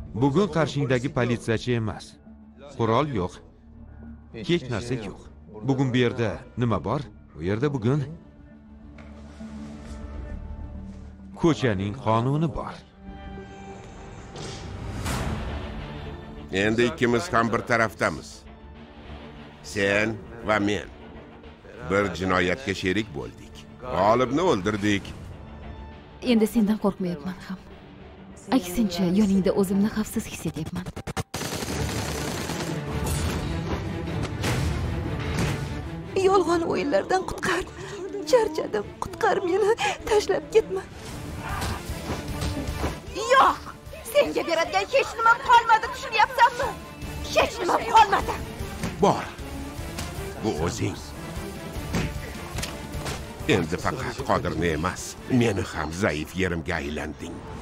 Bugun qarshingdagi politsiyachi emas. Qurol yo'q. Hech narsa yo'q. Bugun bu yerda nima bor? Bu yerda bugun ko'chaning qonuni bor. Endi ikkimiz ham bir tarafdamiz. Sen va men bir jinoyatga sherik bo'ldik. G'olibni o'ldirdik. Endi sendan qo'rqmayapman ham. Aksincha, yoningda o'zimni xavfsiz his etyapman. Yolg'on o'yinlardan qutqar. Charchadim, qutqar meni. Tashlab ketma. Yo'q! Senga beradigan hech nimam qolmadi, tushunyapsanmi? Hech nimam qolmadi. Bor. Bu o'zing. Endi faqat Qodirni emas, meni ham zaif yerimga aylanding.